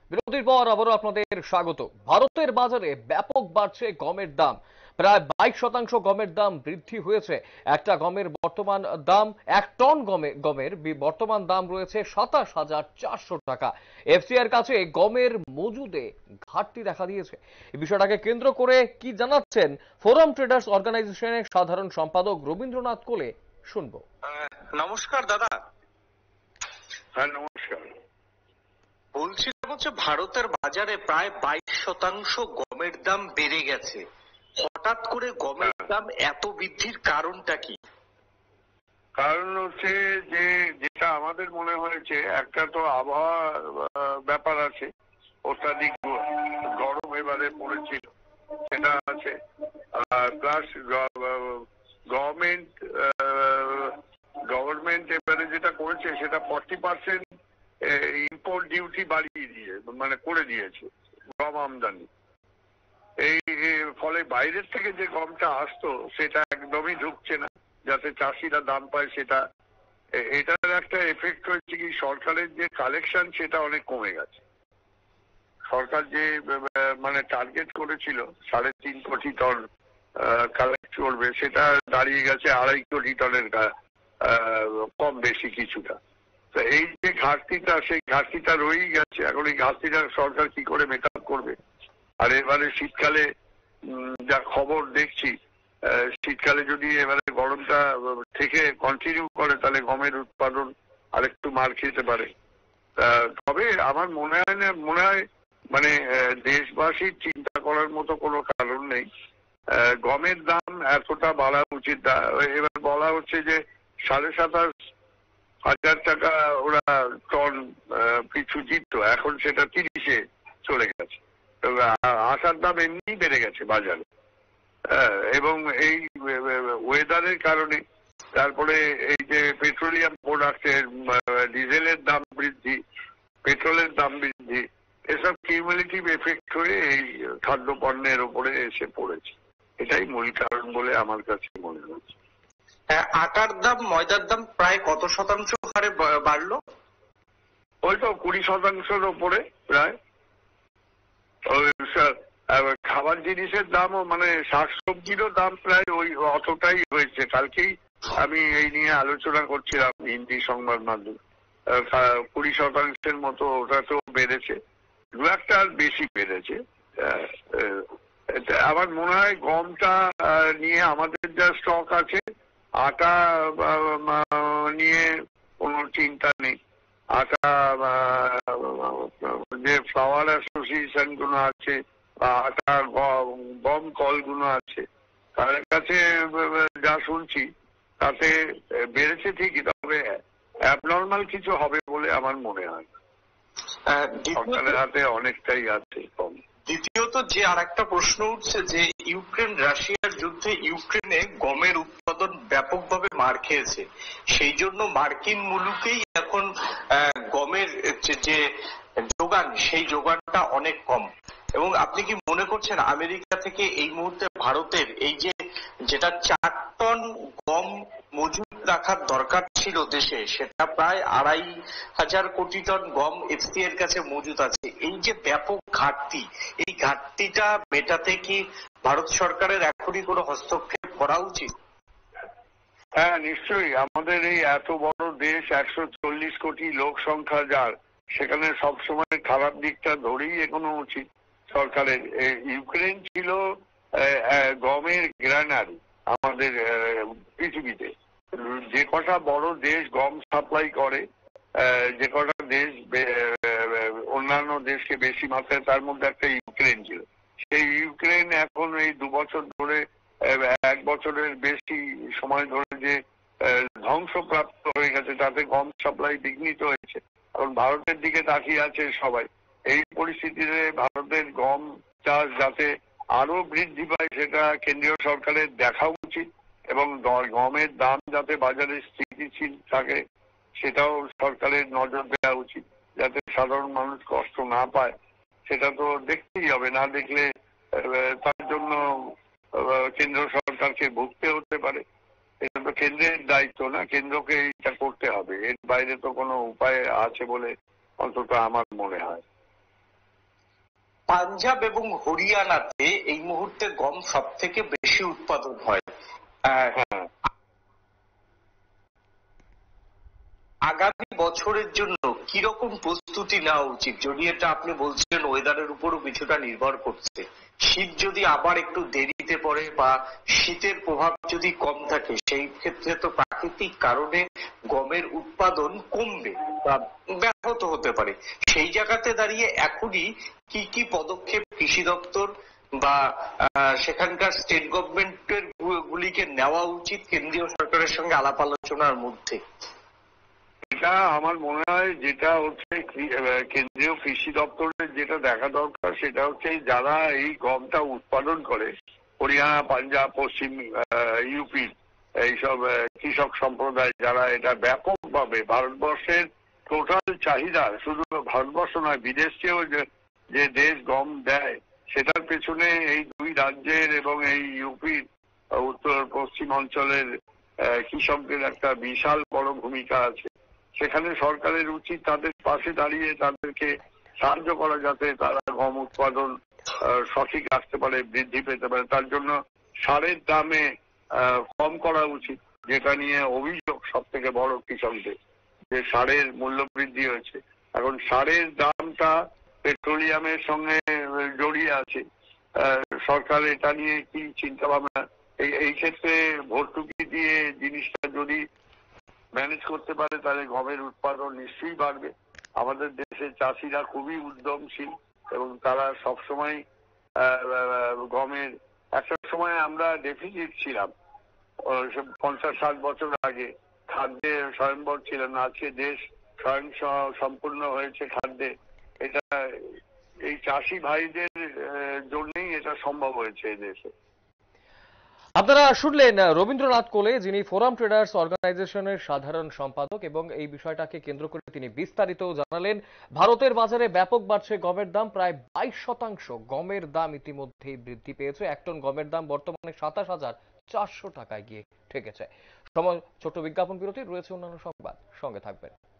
বিরতির পর আবারও আপনাদের স্বাগত। ভারতের বাজারে ব্যাপক বাড়ছে গমের দাম। প্রায় 22% গমের দাম বৃদ্ধি হয়েছে। একটা গমের বর্তমান দাম, 1 টন গমের বর্তমান দাম রয়েছে 27,400 টাকা। এফসিআইর কাছে গমের মজুদে ঘাটতি দেখা দিয়েছে। এই বিষয়টাকে কেন্দ্র করে কি জানাচ্ছেন ফোরাম ট্রেডার্স অর্গানাইজেশনের সাধারণ সম্পাদক রবীন্দ্রনাথ কোলে, শুনবো। নমস্কার দাদা। হ্যাঁ, নমস্কার। বলছিলাম হচ্ছে ভারতের বাজারে প্রায় 22% গমের দাম বেড়ে গেছে। হঠাৎ করে গমের দাম এত বৃদ্ধির কারণটা কি? কারণ হচ্ছে যে যেটা আমাদের মনে হয়েছে, একটা তো আবহাওয়া ব্যাপার আছে, অত্যাধিক গরম এবারে পড়েছিল সেটা আছে। প্লাস গভর্নমেন্ট গভর্নমেন্ট এবারে যেটা করেছে সেটা 40% ইম্পোর্ট ডিউটি বাড়িয়ে দিয়ে মানে করে দিয়েছে গম আমদানি। এই ফলে বাইরের থেকে যে গমটা আসতো সেটা একদমই ঢুকছে না, যাতে চাষিরা দাম পায়। সেটা এটার একটা এফেক্ট হয়েছে কি, সরকারের যে কালেকশন সেটা অনেক কমে গেছে। সরকার যে মানে টার্গেট করেছিল 3.5 কোটি টন কালেক্ট করবে, সেটা দাঁড়িয়ে গেছে 2.5 কোটি টনের কম বেশি কিছুটা। তো এই যে ঘাটতিটা, সেই ঘাটতিটা রয়েই গেছে। এখন এই ঘাটতিটা সরকার কি করে মেকআপ করবে? আর এবারে শীতকালে যা খবর দেখছি, শীতকালে যদি এবারে গরমটা থেকে কন্টিনিউ করে তাহলে গমের উৎপাদন আরেকটু মার খেতে পারে। তবে আমার মনে হয় মানে দেশবাসীর চিন্তা করার মতো কোনো কারণ নেই। গমের দাম এতটা বাড়া উচিত না। এবার বলা হচ্ছে যে 27,500 টাকা ওরা টন পিছু জিতত, এখন সেটা 30-এ চলে গেছে। আটার দাম এমনি বেড়ে গেছে বাজারে, এবং এই ওয়েদারের কারণে, তারপরে এই যে পেট্রোলিয়াম প্রোডাক্টের ডিজেলের দাম বৃদ্ধি, পেট্রোলের দাম বৃদ্ধি, এসব কিউমুলেটিভ এফেক্ট হয়ে এই খাদ্য পণ্যের উপরে এসে পড়েছে। এটাই মূল কারণ বলে আমার কাছে মনে হচ্ছে। আটার দাম, ময়দার দাম প্রায় কত শতাংশ হারে বাড়লো? ওই তো 20%-এর ওপরে প্রায়। খাবার জিনিসের দামও মানে শাকসবজিরও দাম প্রায় ওই অতটাই হয়েছে। কালকেই আমি এই নিয়ে আলোচনা করছিলাম হিন্দি সংবাদ মাধ্যম। 20% মতো ওটা তো বেড়েছে, দু একটা আর বেশি বেড়েছে। আমার মনে হয় গমটা নিয়ে আমাদের যা স্টক আছে, আটা নিয়ে কোনো চিন্তা নেই। আটা যে ফ্লাওয়ার অ্যাসোসিয়েশন গুলো আছে বা আটা গম কলগুলো আছে, তাদের কাছে যা শুনছি তাতে বেড়েছে ঠিকই, তবে অ্যাবনর্মাল কিছু হবে বলে আমার মনে হয়। সরকারের হাতে অনেকটাই আছে কম। দ্বিতীয়ত যে আর একটা প্রশ্ন উঠছে যে ইউক্রেন রাশিয়ার যুদ্ধে ইউক্রেনে গমের উৎপাদন ব্যাপকভাবে মার খেয়েছে, সেই জন্য মার্কিন মুলুকেই এখন গমের যে যোগান, সেই যোগানটা অনেক কম। এবং আপনি কি মনে করছেন আমেরিকা থেকে এই মুহূর্তে ভারতের এই যে যেটা 4 টন গম মজুদ রাখার দরকার ছিল দেশে, সেটা প্রায় 2,500 কোটি টন গম এফসিআই এর কাছে মজুদ আছে। এই যে ব্যাপক ঘাটতি, এই ঘাটতিটা মেটাতে কি ভারত সরকারের এখনই কোনো হস্তক্ষেপ করা উচিত? হ্যাঁ, নিশ্চয়ই। আমাদের এই এত বড় দেশ, 140 কোটি লোক সংখ্যা যার, সেখানে সবসময় খারাপ দিকটা ধরেই এগোনো উচিত সরকারের। ইউক্রেন ছিল গমের গ্রানারি আমাদের পৃথিবীতে। যে কটা বড় দেশ গম সাপ্লাই করে, যে কটা দেশ অন্যান্য দেশকে বেশি মাত্রায়, তার মধ্যে একটা ইউক্রেন ছিল। সেই ইউক্রেন এখন এই 2 বছর ধরে, 1 বছরের বেশি সময় ধরে যে ধ্বংসপ্রাপ্ত হয়ে গেছে, তাতে গম সাপ্লাই বিঘ্নিত হয়েছে। এখন ভারতের দিকে তাকিয়ে আছে সবাই। এই পরিস্থিতিতে ভারতের গম চাষ যাতে আরো বৃদ্ধি পায় সেটা কেন্দ্রীয় সরকারের দেখা উচিত, এবং গমের দাম যাতে বাজারে স্থিতিশীল থাকে সেটাও সরকারের নজর দেওয়া উচিত, যাতে সাধারণ মানুষ কষ্ট না পায়। সেটা তো দেখতেই হবে, না দেখলে তার জন্য কেন্দ্র সরকারকে ভুগতে হতে পারে। এটা তো কেন্দ্রের দায়িত্ব না, কেন্দ্রকে এটা করতে হবে। এর বাইরে তো কোনো উপায় আছে বলে অন্তত আমার মনে হয়। পাঞ্জাব এবং হরিয়ানাতে এই মুহূর্তে গম সব থেকে বেশি উৎপাদন হয়। আগামী বছরের জন্য কিরকম প্রস্তুতি নেওয়া উচিত? যদি এটা আপনি বলছিলেন ওয়েদারের উপরও কিছুটা নির্ভর করছে, শীত যদি আবার একটু দেরিতে পড়ে বা শীতের প্রভাব যদি কম থাকে, সেই ক্ষেত্রে তো প্রাকৃতিক কারণে গমের উৎপাদন কমবে বা ব্যাহত হতে পারে। সেই জায়গাতে দাঁড়িয়ে এখনই কি কি পদক্ষেপ কৃষি দপ্তর বা সেখানকার স্টেট গভর্নমেন্টের গুলিকে নেওয়া উচিত কেন্দ্রীয় সরকারের সঙ্গে আলাপ আলোচনার মধ্যে? এটা আমার মনে হয় যেটা হচ্ছে কেন্দ্রীয় কৃষি দপ্তরের যেটা দেখা দরকার সেটা হচ্ছে যারা এই গমটা উৎপাদন করে, হরিয়ানা, পাঞ্জাব, পশ্চিম ইউপি, এইসব কৃষক সম্প্রদায় যারা এটা ব্যাপকভাবে ভারতবর্ষের টোটাল চাহিদা, শুধু ভারতবর্ষ নয় বিদেশেও যে দেশ গম দেয় সেটার পেছনে এই দুই রাজ্যের এবং এই ইউপির উত্তর পশ্চিম অঞ্চলের কৃষকদের একটা বিশাল বড় ভূমিকা আছে। সেখানে সরকারের উচিত তাদের পাশে দাঁড়িয়ে তাদেরকে সাহায্য করা, যাতে তারা গম উৎপাদন সঠিক আসতে পারে, বৃদ্ধি পেতে পারে। তার জন্য সারের দামে কম করা উচিত, যেটা নিয়ে অভিযোগ সব থেকে বড় কৃষকদের, যে সারের মূল্য বৃদ্ধি হয়েছে। এখন সারের দামটা পেট্রোলিয়ামের সঙ্গে জড়িয়ে আছে। সরকার এটা নিয়ে কি চিন্তা ভাবনা, এই ক্ষেত্রে ভর্তুকি দিয়ে জিনিসটা যদি ম্যানেজ করতে পারে তাহলে গমের উৎপাদন নিশ্চয়ই বাড়বে। আমাদের দেশের চাষিরা খুবই উদ্যমশীল এবং তারা সবসময় গমের, একটা সময় আমরা ডেফিসিট ছিলাম 50-60 বছর আগে, খাদ্যে স্বয়ংবর ছিলেন। আজকে দেশ স্বয়ং সম্পূর্ণ হয়েছে খাদ্যে। এটা এই চাষি ভাইদের জন্যই এটা সম্ভব হয়েছে এই দেশে। আপনারা শুনলেন রবীন্দ্রনাথ কোলে, যিনি ফোরাম ট্রেডার্স অর্গানাইজেশনের সাধারণ সম্পাদক, এবং এই বিষয়টাকে কেন্দ্র করে তিনি বিস্তারিত জানালেন। ভারতের বাজারে ব্যাপক বাড়ছে গমের দাম, প্রায় 22% গমের দাম ইতিমধ্যেই বৃদ্ধি পেয়েছে। 1 টন গমের দাম বর্তমানে 27,400 টাকায় গিয়ে ঠেকেছে। সময় ছোট্ট বিজ্ঞাপন বিরতি, রয়েছে অন্যান্য সংবাদ, সঙ্গে থাকবেন।